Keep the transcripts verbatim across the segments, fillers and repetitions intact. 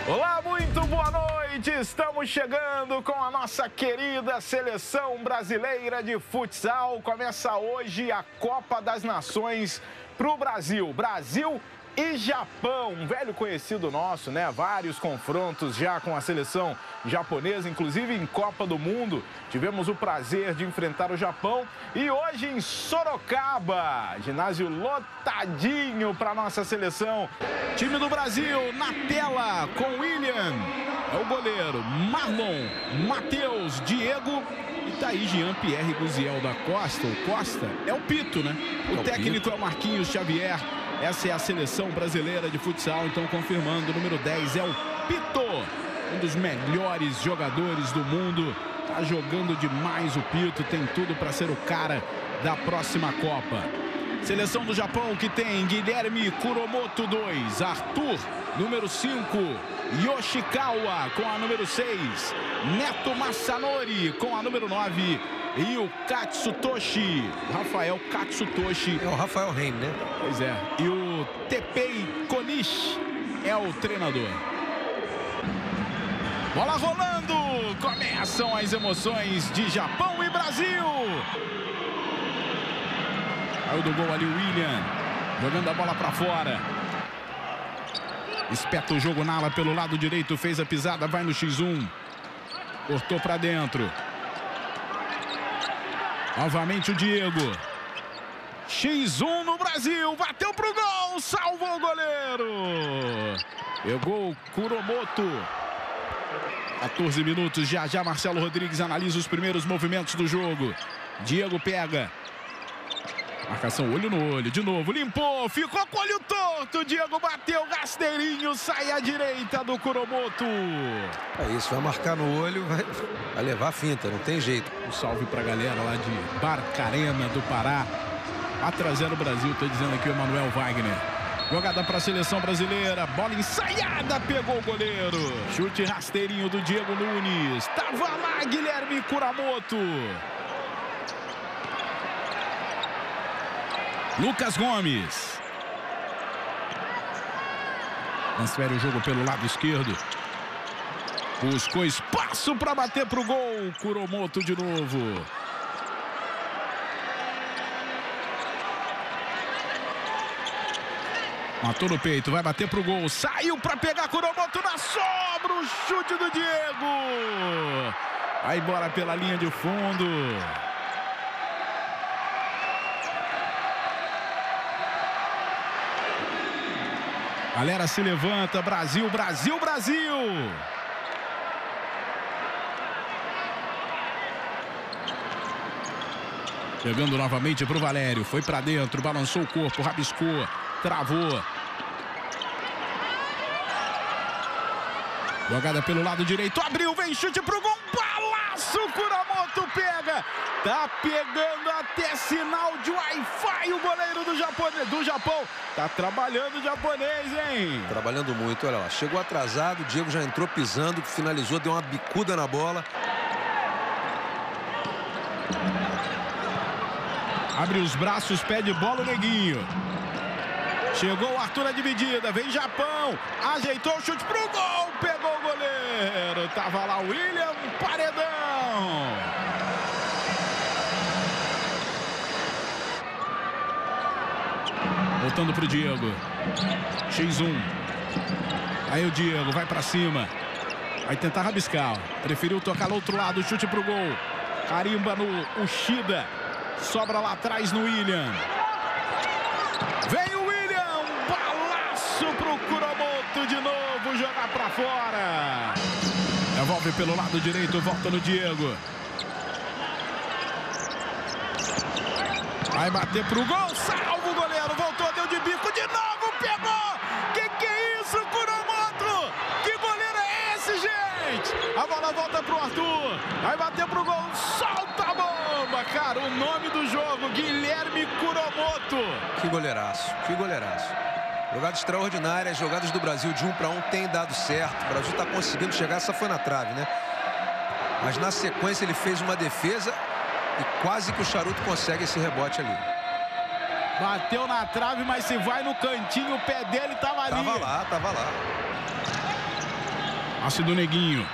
Olá, muito boa noite! Estamos chegando com a nossa querida seleção brasileira de futsal. Começa hoje a Copa das Nações para o Brasil. Brasil e Japão, um velho conhecido nosso, né? Vários confrontos já com a seleção japonesa, inclusive em Copa do Mundo. Tivemos o prazer de enfrentar o Japão e hoje em Sorocaba, ginásio lotadinho para a nossa seleção. Time do Brasil na tela com William, é o goleiro, Marlon, Matheus, Diego e tá aí Jean-Pierre Guziel da Costa. O Costa é o Pito, né? O técnico é o Marquinhos Xavier. Essa é a seleção brasileira de futsal, então confirmando, o número dez é o Pito, um dos melhores jogadores do mundo. Tá jogando demais o Pito, tem tudo para ser o cara da próxima Copa. Seleção do Japão que tem Guilherme Kuromoto dois, Arthur, número cinco, Yoshikawa com a número seis, Neto Masanori com a número nove e o Katsutoshi, Rafael Katsutoshi. É o Rafael Reim, né? Pois é. E o Tepei Konishi é o treinador. Bola rolando, começam as emoções de Japão e Brasil. Saiu do gol ali o William, jogando a bola para fora. Espeta o jogo na ala pelo lado direito, fez a pisada, vai no xis um. Cortou para dentro. Novamente o Diego. xis um no Brasil, bateu pro gol, salvou o goleiro. Pegou o Kuromoto. quatorze minutos, já já Marcelo Rodrigues analisa os primeiros movimentos do jogo. Diego pega. Marcação olho no olho, de novo, limpou, ficou com o olho torto. Diego bateu, rasteirinho, sai à direita do Kuromoto. É isso, vai marcar no olho, vai, vai levar a finta, não tem jeito. Um salve pra galera lá de Barcarena do Pará. quatro a zero o Brasil, tô dizendo aqui o Emanuel Wagner. Jogada para a seleção brasileira, bola ensaiada, pegou o goleiro. Chute rasteirinho do Diego Nunes. Tava lá Guilherme Kuromoto. Lucas Gomes. Transfere o jogo pelo lado esquerdo. Buscou espaço para bater para o gol. Kuromoto de novo. Matou no peito, vai bater pro gol. Saiu para pegar Kuromoto na sobra. O chute do Diego. Vai embora pela linha de fundo. Galera se levanta. Brasil, Brasil, Brasil. Chegando novamente pro Valério. Foi para dentro, balançou o corpo, rabiscou. Travou. Jogada pelo lado direito. Abriu, vem chute pro gol. Balaço, Kuromoto pega. Tá pegando até sinal de Wi-Fi o goleiro do Japão. Do Japão. Tá trabalhando o japonês, hein? Trabalhando muito, olha lá. Chegou atrasado, o Diego já entrou pisando, finalizou, deu uma bicuda na bola. Abre os braços, pede bola o Neguinho. Chegou o Arthur na dividida, vem Japão, ajeitou o chute pro gol, pegou o goleiro, tava lá o William, paredão. Voltando pro Diego, xis um, aí o Diego vai pra cima, vai tentar rabiscar, preferiu tocar no outro lado, chute pro gol, carimba no Ushida, sobra lá atrás no William. Vem o pro Kuromoto de novo, jogar pra fora. Devolve pelo lado direito, volta no Diego. Vai bater pro gol, salva o goleiro, voltou, deu de bico de novo, pegou. Que que é isso, Kuromoto? Que goleiro é esse, gente? A bola volta pro Arthur, vai bater pro gol, solta a bomba, cara. O nome do jogo, Guilherme Kuromoto. Que goleiraço, que goleiraço. Jogada extraordinária, as jogadas do Brasil de um para um tem dado certo. O Brasil está conseguindo chegar, essa foi na trave, né? Mas na sequência ele fez uma defesa e quase que o Charuto consegue esse rebote ali. Bateu na trave, mas se vai no cantinho, o pé dele tava ali. Tava lá, tava lá. Passe do Neguinho.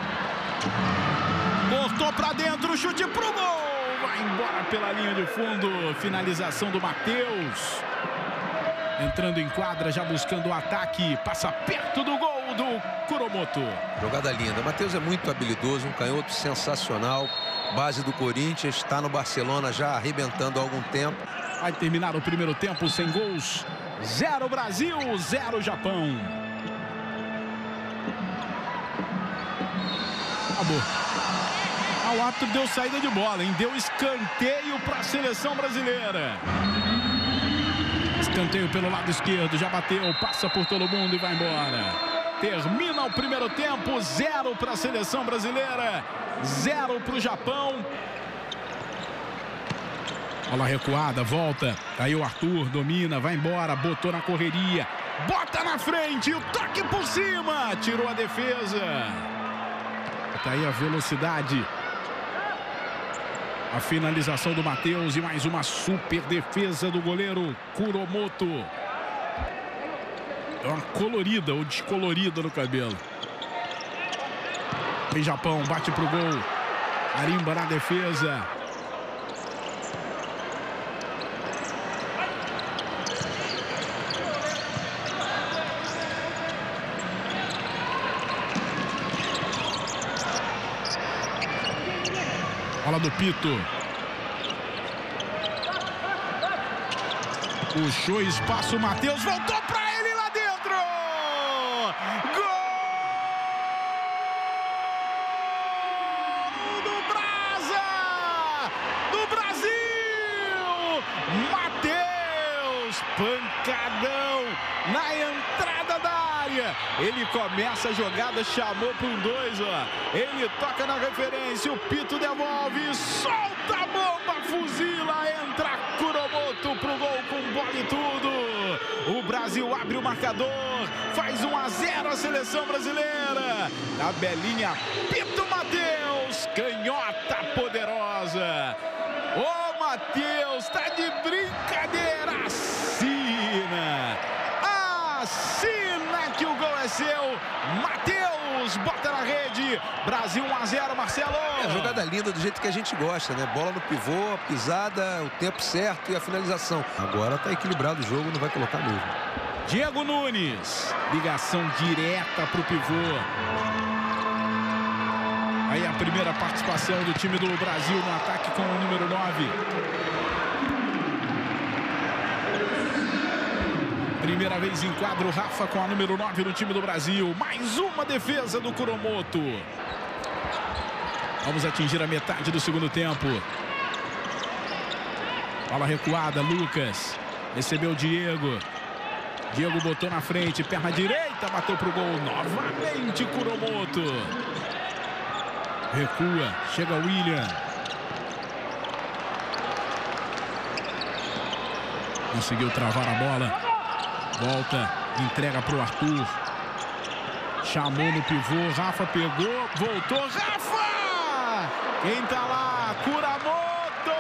Cortou pra dentro, chute pro gol. Vai embora pela linha de fundo. Finalização do Matheus. Entrando em quadra, já buscando o ataque. Passa perto do gol do Kuromoto. Jogada linda. Matheus é muito habilidoso, um canhoto sensacional. Base do Corinthians, está no Barcelona já arrebentando há algum tempo. Vai terminar o primeiro tempo sem gols. Zero Brasil, zero Japão. Acabou. Ah, o árbitro deu saída de bola, hein? Deu escanteio para a seleção brasileira. Escanteio pelo lado esquerdo, já bateu, passa por todo mundo e vai embora. Termina o primeiro tempo, zero para a seleção brasileira, zero para o Japão. Bola recuada, volta. Aí o Arthur domina, vai embora, botou na correria. Bota na frente, o toque por cima. Tirou a defesa. Tá aí a velocidade. A finalização do Matheus e mais uma super defesa do goleiro Kuromoto. É uma colorida ou descolorida no cabelo. Vem Japão, bate pro gol. Arimba na defesa. Bola do Pito. Puxou espaço, o Matheus voltou pra ele lá dentro. Gol do Brasa! Do Brasil! Matheus, pancadão na entrada da área. Ele começa a jogada, chamou para um dois, ó. Ele toca na referência, o Pito devolve, solta a bomba, fuzila, entra Kuromoto pro gol com bola e tudo. O Brasil abre o marcador, faz um a zero a seleção brasileira. Tabelinha, Pito Matheus, canhota poderosa. Ô Matheus, tá de brincadeira, assina. Assina que o gol é seu. Matheus bota na rede. Brasil um a zero, Marcelo. É, jogada linda do jeito que a gente gosta, né? Bola no pivô, pisada, o tempo certo e a finalização. Agora tá equilibrado o jogo, não vai colocar mesmo. Diego Nunes. Ligação direta pro pivô. Aí a primeira participação do time do Brasil no ataque com o número nove. Primeira vez em quadro, Rafa com a número nove no time do Brasil. Mais uma defesa do Kuromoto. Vamos atingir a metade do segundo tempo. Bola recuada, Lucas. Recebeu o Diego. Diego botou na frente, perna direita, bateu pro gol. Novamente Kuromoto. Recua, chega o William. Conseguiu travar a bola. Volta, entrega pro Arthur. Chamou no pivô, Rafa pegou, voltou, Rafa! Quem tá lá? Kuromoto!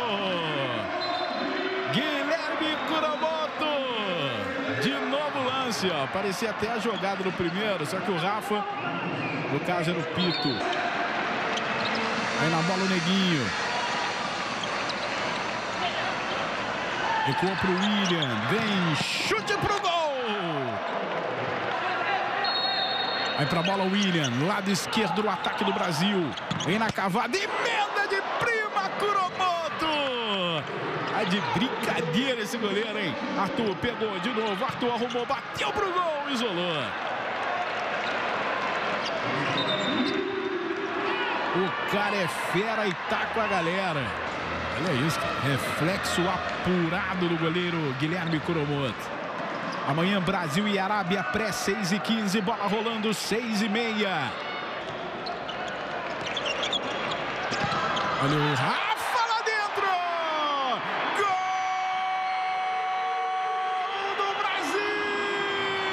Guilherme Kuromoto! De novo lance, ó. Parecia até a jogada no primeiro, só que o Rafa, no caso era o Pito. Aí na bola o Neguinho. Recuou pro William, vem, chute pro gol! Vai pra bola o William, lado esquerdo do ataque do Brasil. Vem na cavada, emenda de prima, Kuromoto! Tá de brincadeira esse goleiro, hein? Arthur pegou de novo, Arthur arrumou, bateu pro gol, isolou. O cara é fera e tá com a galera. Olha isso, reflexo apurado do goleiro Guilherme Kuromoto. Amanhã Brasil e Arábia, pré seis e quinze, bola rolando seis e meia. Olha o Rafa lá dentro! Gol do Brasil!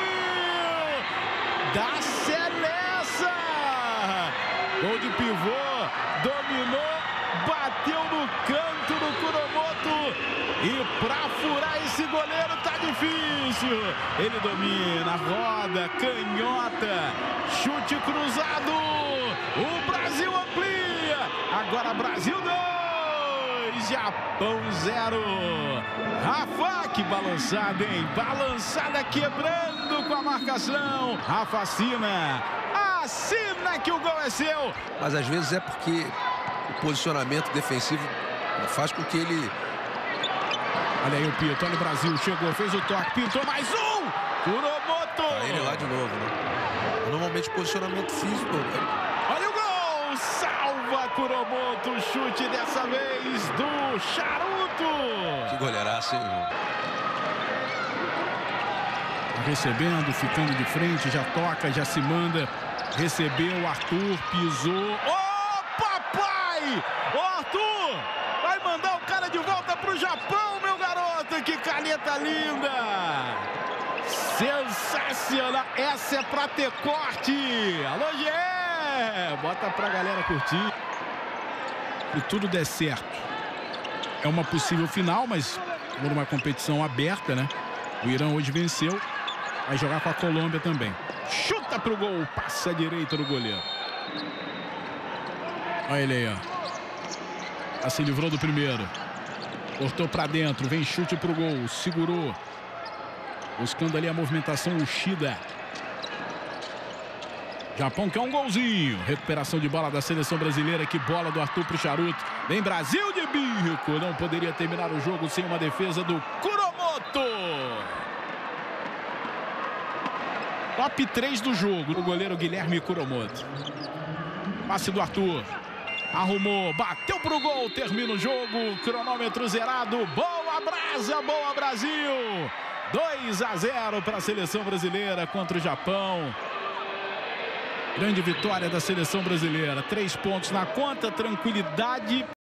Da Celeste! Gol de pivô, dominou, bateu no canto do Kuromoto. E pra furar esse goleiro tá difícil. Ele domina, roda, canhota, Chute cruzado. O Brasil amplia. Agora Brasil dois. Japão zero. Rafa, que balançada, hein? Balançada quebrando com a marcação. Rafa assina. Assina que o gol é seu. Mas às vezes é porque o posicionamento defensivo faz com que ele... Olha aí o Pinto, olha o Brasil, chegou, fez o toque, pintou mais um! Kuromoto! Tá ele lá de novo, né? Normalmente posicionamento físico... Olha o gol! Salva Kuromoto, chute dessa vez do Charuto! Que goleiraço, hein, irmão? Recebendo, ficando de frente, já toca, já se manda. Recebeu, Arthur, pisou. Ô, papai! Ô, Arthur! Vai mandar o cara de volta pro Japão, meu garoto! Que caneta linda! Sensacional! Essa é pra ter corte! Alô, Gé! Bota pra galera curtir. Se tudo der certo, é uma possível final, mas por uma competição aberta, né? O Irã hoje venceu. Vai jogar com a Colômbia também. Chuta pro gol. Passa a direita do goleiro. Olha ele aí, ó. Já se livrou do primeiro. Cortou pra dentro. Vem chute pro gol. Segurou. Buscando ali a movimentação. O Shida. Japão quer um golzinho. Recuperação de bola da seleção brasileira. Que bola do Arthur pro Charuto. Vem Brasil de bico. Não poderia terminar o jogo sem uma defesa do Kuromoto. Top três do jogo. O goleiro Guilherme Kuromoto. Passe do Arthur. Arrumou. Bateu pro gol. Termina o jogo. Cronômetro zerado. Boa brasa. Boa Brasil. dois a zero para a seleção brasileira contra o Japão. Grande vitória da seleção brasileira. Três pontos na conta. Tranquilidade.